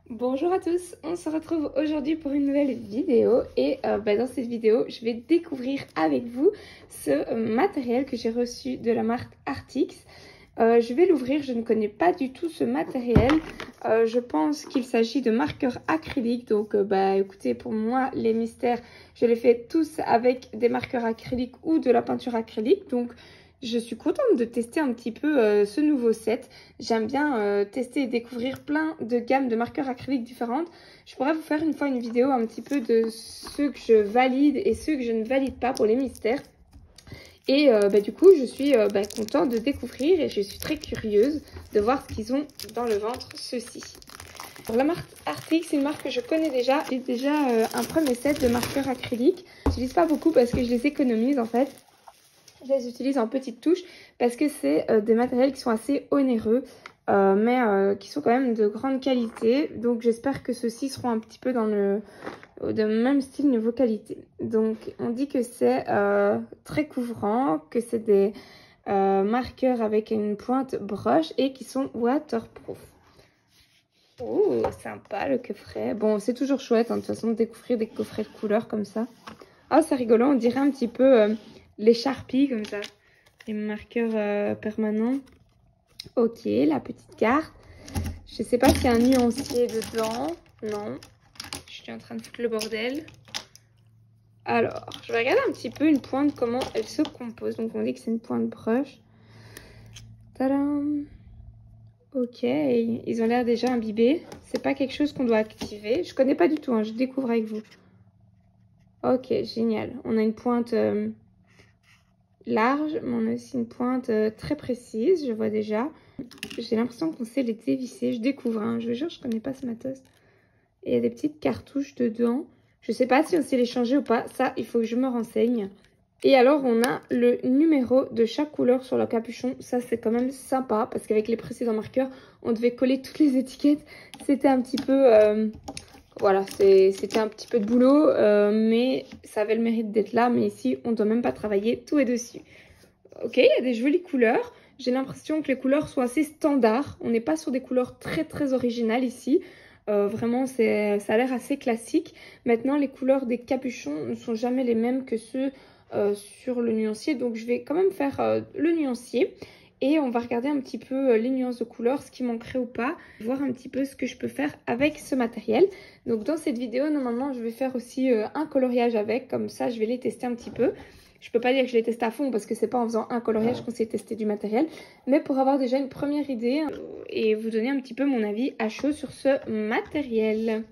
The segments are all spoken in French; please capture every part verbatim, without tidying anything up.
Bonjour à tous, on se retrouve aujourd'hui pour une nouvelle vidéo et euh, bah, dans cette vidéo je vais découvrir avec vous ce euh, matériel que j'ai reçu de la marque Artix. Euh, je vais l'ouvrir, je ne connais pas du tout ce matériel, euh, je pense qu'il s'agit de marqueurs acryliques, donc euh, bah écoutez, pour moi les mystères je les fais tous avec des marqueurs acryliques ou de la peinture acrylique, donc je suis contente de tester un petit peu euh, ce nouveau set. J'aime bien euh, tester et découvrir plein de gammes de marqueurs acryliques différentes. Je pourrais vous faire une fois une vidéo un petit peu de ceux que je valide et ceux que je ne valide pas pour les mystères. Et euh, bah, du coup, je suis euh, bah, contente de découvrir et je suis très curieuse de voir ce qu'ils ont dans le ventre, ceux-ci. Alors, la marque Artix, c'est une marque que je connais déjà. J'ai déjà euh, un premier set de marqueurs acryliques. Je n'utilise pas beaucoup parce que je les économise en fait. Je les utilise en petites touches parce que c'est euh, des matériels qui sont assez onéreux, euh, mais euh, qui sont quand même de grande qualité. Donc j'espère que ceux-ci seront un petit peu dans le de même style niveau qualité. Donc on dit que c'est euh, très couvrant, que c'est des euh, marqueurs avec une pointe broche et qui sont waterproof. Oh, sympa le coffret. Bon, c'est toujours chouette hein, de toute façon de découvrir des coffrets de couleurs comme ça. Ah, c'est rigolo, on dirait un petit peu... Euh, les Sharpies comme ça, les marqueurs euh, permanents. Ok, la petite carte. Je sais pas s'il y a un nuancier dedans. Non, je suis en train de foutre le bordel. Alors, je vais regarder un petit peu une pointe, comment elle se compose. Donc on dit que c'est une pointe broche. Tadam. Ok, ils ont l'air déjà imbibés. C'est pas quelque chose qu'on doit activer. Je connais pas du tout, hein, je découvre avec vous. Ok, génial. On a une pointe... Euh, large, mais on a aussi une pointe euh, très précise, je vois déjà. J'ai l'impression qu'on sait les dévisser, je découvre, hein. Je vous jure, je connais pas ce matos. Et il y a des petites cartouches dedans. Je sais pas si on sait les changer ou pas, ça, il faut que je me renseigne. Et alors, on a le numéro de chaque couleur sur le capuchon. Ça, c'est quand même sympa, parce qu'avec les précédents marqueurs, on devait coller toutes les étiquettes. C'était un petit peu... Euh... Voilà, c'était un petit peu de boulot, euh, mais ça avait le mérite d'être là. Mais ici, on ne doit même pas travailler, tout est dessus. Ok, il y a des jolies couleurs. J'ai l'impression que les couleurs sont assez standards. On n'est pas sur des couleurs très très originales ici. Euh, vraiment, ça a l'air assez classique. Maintenant, les couleurs des capuchons ne sont jamais les mêmes que ceux euh, sur le nuancier. Donc, je vais quand même faire euh, le nuancier. Et on va regarder un petit peu les nuances de couleurs, ce qui manquerait ou pas, voir un petit peu ce que je peux faire avec ce matériel. Donc dans cette vidéo, normalement, je vais faire aussi euh, un coloriage avec, comme ça je vais les tester un petit peu. Je peux pas dire que je les teste à fond parce que c'est pas en faisant un coloriage qu'on sait tester du matériel, mais pour avoir déjà une première idée euh, et vous donner un petit peu mon avis à chaud sur ce matériel.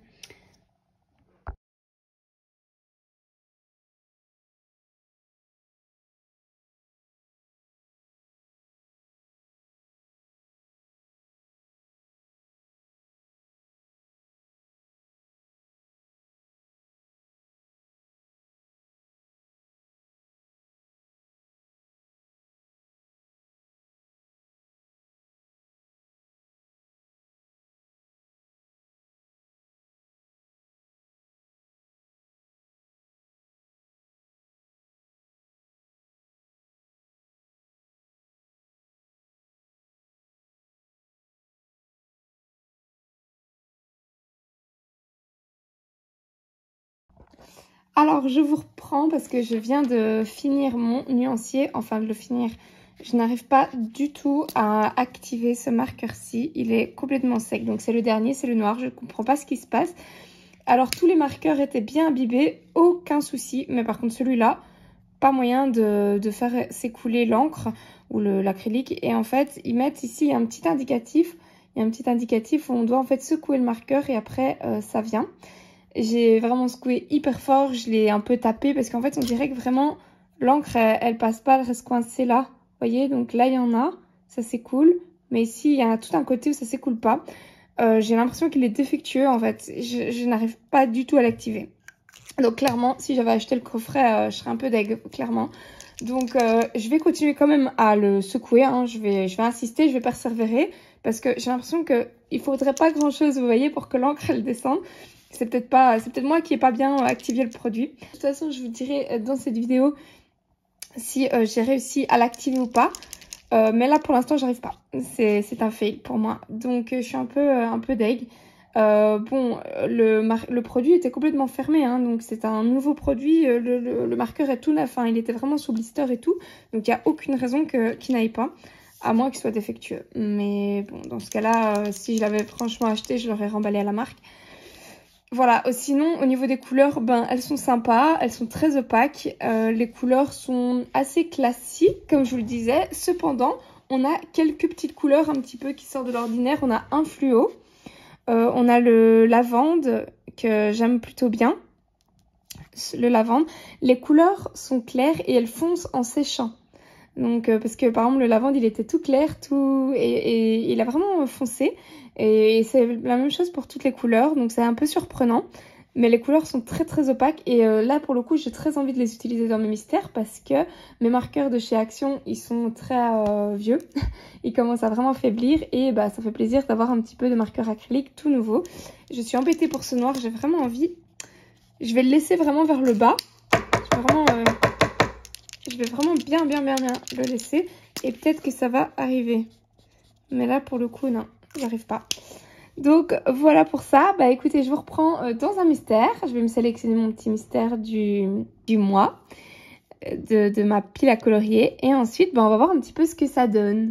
Alors, je vous reprends parce que je viens de finir mon nuancier, enfin de le finir. Je n'arrive pas du tout à activer ce marqueur-ci, il est complètement sec. Donc c'est le dernier, c'est le noir, je ne comprends pas ce qui se passe. Alors tous les marqueurs étaient bien imbibés, aucun souci. Mais par contre celui-là, pas moyen de, de faire s'écouler l'encre ou l'acrylique. Et en fait, ils mettent ici un petit indicatif. Il y a un petit indicatif où on doit en fait secouer le marqueur et après euh, ça vient. J'ai vraiment secoué hyper fort, je l'ai un peu tapé parce qu'en fait on dirait que vraiment l'encre elle, elle passe pas, elle reste coincée là. Vous voyez, donc là il y en a, ça s'écoule. Mais ici il y a tout un côté où ça s'écoule pas. Euh, j'ai l'impression qu'il est défectueux en fait, je, je n'arrive pas du tout à l'activer. Donc clairement, si j'avais acheté le coffret, euh, je serais un peu deg, clairement. Donc euh, je vais continuer quand même à le secouer, hein. je, vais, je vais insister, je vais persévérer. Parce que j'ai l'impression qu'il ne faudrait pas grand chose, vous voyez, pour que l'encre elle descende. C'est peut-être pas, c'est peut-être moi qui n'ai pas bien activé le produit. De toute façon, je vous dirai dans cette vidéo si euh, j'ai réussi à l'activer ou pas. Euh, mais là, pour l'instant, j'arrive pas. C'est un fail pour moi. Donc, euh, je suis un peu, euh, un peu deg. Euh, bon, le, le produit était complètement fermé, hein, donc c'est un nouveau produit. Le, le, le marqueur est tout neuf, hein, il était vraiment sous blister et tout. Donc il n'y a aucune raison que, qu'il n'aille pas, à moins qu'il soit défectueux. Mais bon, dans ce cas-là, euh, si je l'avais franchement acheté, je l'aurais remballé à la marque. Voilà, sinon au niveau des couleurs, ben elles sont sympas, elles sont très opaques, euh, les couleurs sont assez classiques comme je vous le disais. Cependant, on a quelques petites couleurs un petit peu qui sortent de l'ordinaire. On a un fluo, euh, on a le lavande que j'aime plutôt bien, le lavande. Les couleurs sont claires et elles foncent en séchant. Donc, euh, parce que par exemple, le lavande, il était tout clair, tout et, et il a vraiment foncé. Et, et c'est la même chose pour toutes les couleurs, donc c'est un peu surprenant. Mais les couleurs sont très très opaques et euh, là, pour le coup, j'ai très envie de les utiliser dans mes mystères parce que mes marqueurs de chez Action, ils sont très euh, vieux. Ils commencent à vraiment faiblir et bah, ça fait plaisir d'avoir un petit peu de marqueur acrylique tout nouveau. Je suis embêtée pour ce noir, j'ai vraiment envie. Je vais le laisser vraiment vers le bas. Je vais vraiment... Euh... Je vais vraiment bien, bien, bien, bien le laisser. Et peut-être que ça va arriver. Mais là, pour le coup, non. J'arrive pas. Donc, voilà pour ça. Bah, écoutez, je vous reprends dans un mystère. Je vais me sélectionner mon petit mystère du, du mois. De, de ma pile à colorier. Et ensuite, bah, on va voir un petit peu ce que ça donne.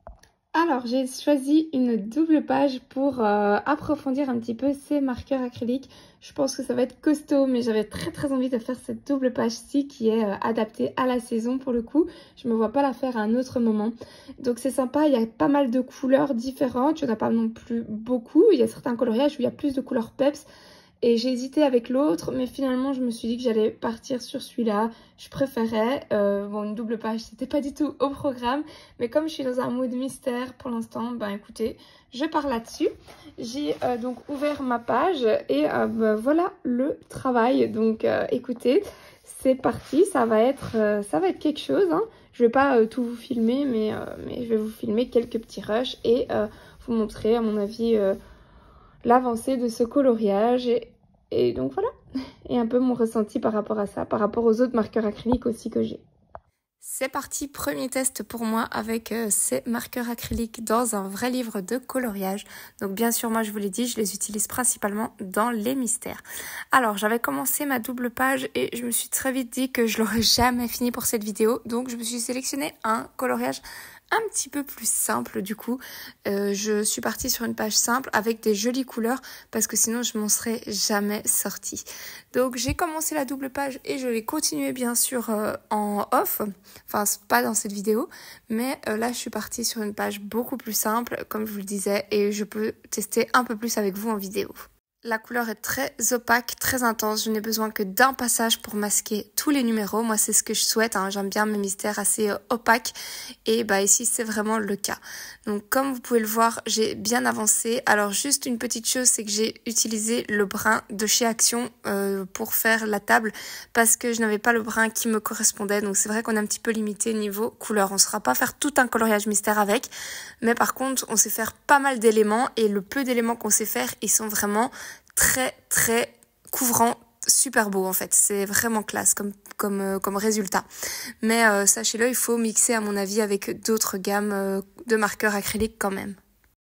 Alors, j'ai choisi une double page pour euh, approfondir un petit peu ces marqueurs acryliques. Je pense que ça va être costaud, mais j'avais très très envie de faire cette double page-ci qui est euh, adaptée à la saison pour le coup. Je ne me vois pas la faire à un autre moment. Donc c'est sympa, il y a pas mal de couleurs différentes. Il n'y en a pas non plus beaucoup. Il y a certains coloriages où il y a plus de couleurs peps. Et j'ai hésité avec l'autre, mais finalement je me suis dit que j'allais partir sur celui-là. Je préférais, euh, bon une double page c'était pas du tout au programme, mais comme je suis dans un mood mystère pour l'instant, ben écoutez, je pars là-dessus. J'ai euh, donc ouvert ma page et euh, ben, voilà le travail. Donc euh, écoutez, c'est parti, ça va être, euh, ça va être quelque chose. Hein. Je vais pas euh, tout vous filmer, mais, euh, mais je vais vous filmer quelques petits rushs et euh, vous montrer à mon avis... Euh, l'avancée de ce coloriage et, et donc voilà, et un peu mon ressenti par rapport à ça, par rapport aux autres marqueurs acryliques aussi que j'ai. C'est parti, premier test pour moi avec euh, ces marqueurs acryliques dans un vrai livre de coloriage. Donc bien sûr, moi je vous l'ai dit, je les utilise principalement dans les mystères. Alors j'avais commencé ma double page et je me suis très vite dit que je l'aurais jamais fini pour cette vidéo. Donc je me suis sélectionné un coloriage un petit peu plus simple du coup. Euh, je suis partie sur une page simple avec des jolies couleurs parce que sinon je m'en serais jamais sortie. Donc j'ai commencé la double page et je vais continuer bien sûr euh, en off, enfin pas dans cette vidéo, mais euh, là je suis partie sur une page beaucoup plus simple comme je vous le disais et je peux tester un peu plus avec vous en vidéo. La couleur est très opaque, très intense. Je n'ai besoin que d'un passage pour masquer tous les numéros. Moi, c'est ce que je souhaite. Hein. J'aime bien mes mystères assez euh, opaques. Et bah ici, c'est vraiment le cas. Donc, comme vous pouvez le voir, j'ai bien avancé. Alors, juste une petite chose, c'est que j'ai utilisé le brun de chez Action euh, pour faire la table parce que je n'avais pas le brun qui me correspondait. Donc, c'est vrai qu'on est un petit peu limité niveau couleur. On ne saura pas faire tout un coloriage mystère avec. Mais par contre, on sait faire pas mal d'éléments. Et le peu d'éléments qu'on sait faire, ils sont vraiment... très très couvrant, super beau en fait, c'est vraiment classe comme, comme, euh, comme résultat. Mais euh, sachez-le, il faut mixer à mon avis avec d'autres gammes euh, de marqueurs acryliques quand même.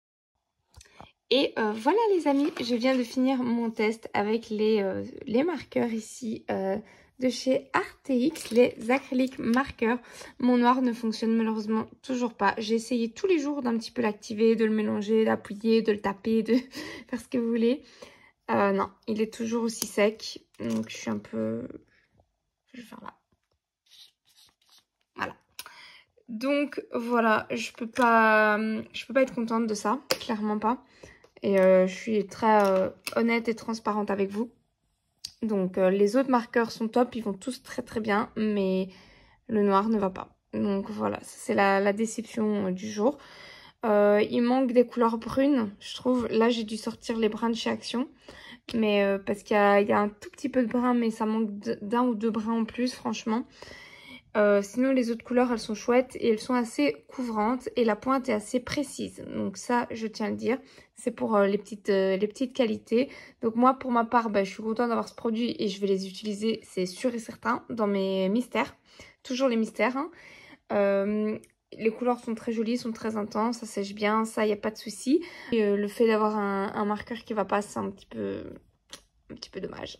Et euh, voilà les amis, je viens de finir mon test avec les, euh, les marqueurs ici euh, de chez Artix, les acryliques marqueurs. Mon noir ne fonctionne malheureusement toujours pas. J'ai essayé tous les jours d'un petit peu l'activer, de le mélanger, d'appuyer, de le taper, de faire ce que vous voulez. Euh, non, il est toujours aussi sec. Donc je suis un peu... Je vais faire là. Voilà. Donc voilà, je peux pas, je peux pas être contente de ça, clairement pas. Et euh, je suis très euh, honnête et transparente avec vous. Donc euh, les autres marqueurs sont top, ils vont tous très très bien, mais le noir ne va pas. Donc voilà, c'est la, la déception du jour. Euh, il manque des couleurs brunes, je trouve. Là, j'ai dû sortir les bruns de chez Action. Mais euh, parce qu'il y a, y a un tout petit peu de brun, mais ça manque d'un ou deux bruns en plus, franchement. Euh, sinon, les autres couleurs, elles sont chouettes et elles sont assez couvrantes. Et la pointe est assez précise. Donc ça, je tiens à le dire. C'est pour euh, les, petites, euh, les petites qualités. Donc moi, pour ma part, bah, je suis contente d'avoir ce produit et je vais les utiliser, c'est sûr et certain, dans mes mystères. Toujours les mystères. Hein. Euh, les couleurs sont très jolies, sont très intenses, ça sèche bien, ça, il n'y a pas de souci. Et, euh, le fait d'avoir un, un marqueur qui va pas, c'est un petit peu, un petit peu dommage.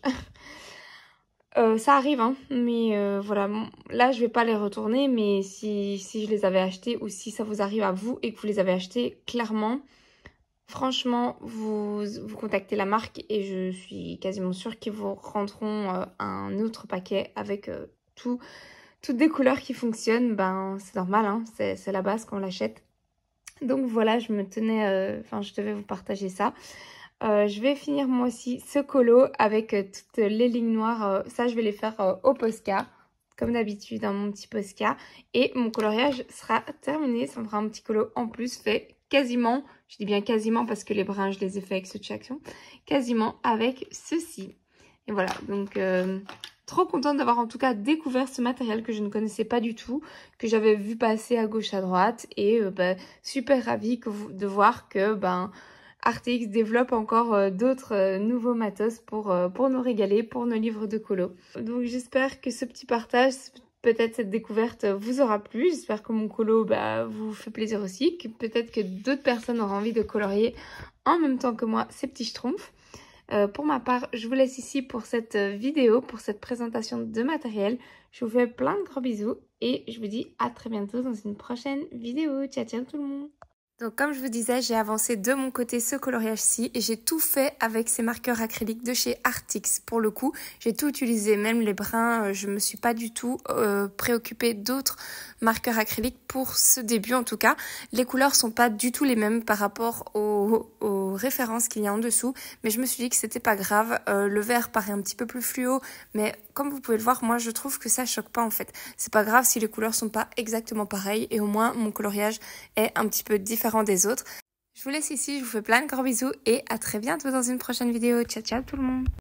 euh, ça arrive, hein, mais euh, voilà, là, je vais pas les retourner, mais si, si je les avais achetés ou si ça vous arrive à vous et que vous les avez achetés, clairement, franchement, vous, vous contactez la marque et je suis quasiment sûre qu'ils vous rendront euh, un autre paquet avec euh, tout... Toutes des couleurs qui fonctionnent, ben c'est normal, hein, c'est la base quand on l'achète. Donc voilà, je me tenais, enfin euh, je devais vous partager ça. Euh, je vais finir moi aussi ce colo avec euh, toutes les lignes noires. Euh, ça, je vais les faire euh, au Posca, comme d'habitude, dans mon petit Posca. Et mon coloriage sera terminé. Ça me fera un petit colo en plus fait quasiment, je dis bien quasiment parce que les brins, je les ai fait avec ce chez Action, quasiment avec ceci. Et voilà, donc... Euh, trop contente d'avoir en tout cas découvert ce matériel que je ne connaissais pas du tout, que j'avais vu passer à gauche à droite et euh, bah, super ravie que vous, de voir que ben, Arctix développe encore euh, d'autres euh, nouveaux matos pour, euh, pour nous régaler, pour nos livres de colo. Donc j'espère que ce petit partage, peut-être cette découverte vous aura plu, j'espère que mon colo bah, vous fait plaisir aussi, que peut-être que d'autres personnes auront envie de colorier en même temps que moi ces petits schtroumpfs. Euh, pour ma part, je vous laisse ici pour cette vidéo, pour cette présentation de matériel. Je vous fais plein de gros bisous et je vous dis à très bientôt dans une prochaine vidéo. Ciao, ciao tout le monde! Donc comme je vous disais, j'ai avancé de mon côté ce coloriage-ci et j'ai tout fait avec ces marqueurs acryliques de chez Arctix. Pour le coup, j'ai tout utilisé, même les brins, je me suis pas du tout euh, préoccupée d'autres marqueurs acryliques pour ce début en tout cas. Les couleurs sont pas du tout les mêmes par rapport aux, aux références qu'il y a en dessous, mais je me suis dit que c'était pas grave. Euh, le vert paraît un petit peu plus fluo, mais comme vous pouvez le voir, moi je trouve que ça choque pas en fait. C'est pas grave si les couleurs sont pas exactement pareilles et au moins mon coloriage est un petit peu différent des autres. Je vous laisse ici, je vous fais plein de gros bisous et à très bientôt dans une prochaine vidéo. Ciao ciao tout le monde!